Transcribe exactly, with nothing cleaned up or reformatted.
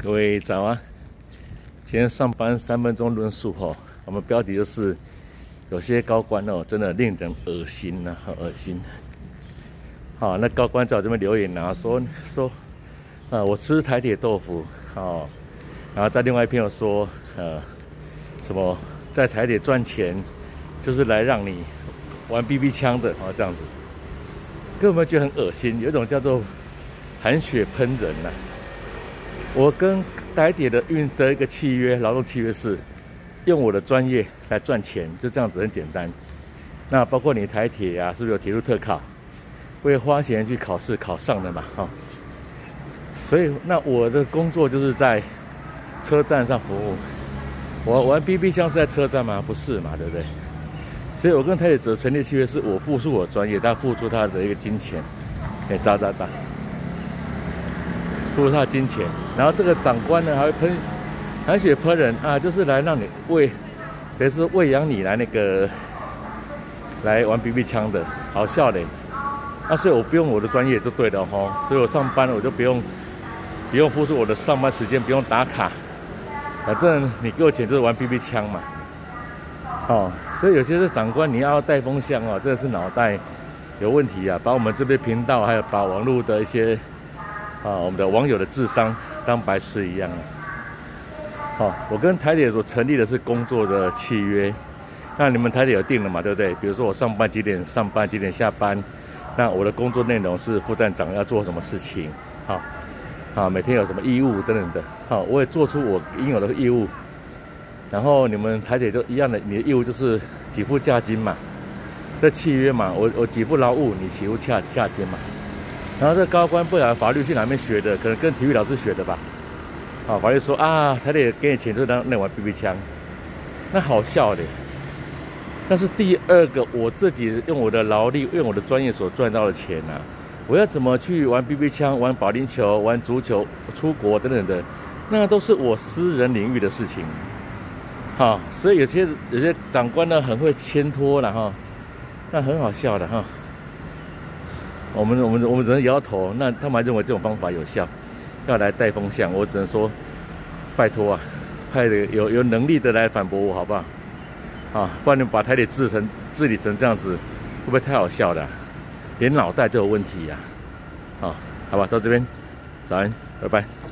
各位早啊！今天上班三分钟论述哈，我们标题就是有些高官哦，真的令人恶心呐、啊，很恶心。好，那高官在我这边留言啊，说说，呃，我吃台铁豆腐，哦，然后在另外一篇有说，呃，什么在台铁赚钱，就是来让你玩 B B 枪的，哦，这样子，各位有没有觉得很恶心？有一种叫做含血喷人呐、啊。我跟台铁的运的一个契约，劳动契约是用我的专业来赚钱，就这样子很简单。那包括你台铁啊，是不是有铁路特考？我也花钱去考试考上的嘛，哈、哦。所以那我的工作就是在车站上服务。我玩 B B 枪是在车站吗？不是嘛，对不对？所以我跟台铁者成立契约，是我付出我的专业，他付出他的一个金钱，哎，扎扎扎。付出他的金钱，然后这个长官呢还会喷含血喷人啊，就是来让你喂，等于是喂养你来那个来玩 B B 枪的，好笑嘞。啊，所以我不用我的专业就对了吼，所以我上班我就不用不用付出我的上班时间，不用打卡，反正你给我钱就是玩 B B 枪嘛。哦，所以有些是长官你要带风向哦，真的是脑袋有问题啊，把我们这边频道还有把网络的一些。啊，我们的网友的智商当白痴一样啊！好、哦，我跟台铁所成立的是工作的契约，那你们台铁有定了嘛？对不对？比如说我上班几点上班，几点下班，那我的工作内容是副站长要做什么事情，好、哦，啊，每天有什么义务等等的，好、哦，我也做出我应有的义务，然后你们台铁就一样的，你的义务就是给付价金嘛，这契约嘛，我我给付劳务，你给付价价金嘛。然后这高官不然法律去哪边学的？可能跟体育老师学的吧。啊，法律说啊，台铁给你钱就是让那玩 B B 枪，那好笑的。但是第二个，我自己用我的劳力、用我的专业所赚到的钱啊，我要怎么去玩 B B 枪、玩保龄球、玩足球、出国等等的，那都是我私人领域的事情。好，所以有些有些长官呢很会牵拖了哈，那很好笑的哈。我们我们我们只能摇头，那他们还认为这种方法有效，要来带风向，我只能说，拜托啊，派的有有能力的来反驳我好不好？啊，不然你把台铁治成治理成这样子，会不会太好笑了、啊？连脑袋都有问题呀、啊！啊，好吧，到这边，早安，拜拜。